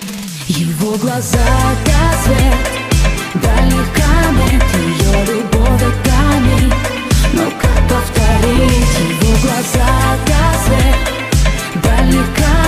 Его глаза как свет дальних комет, ее любовь как камень. Но как повторить? Его глаза как свет дальних комет.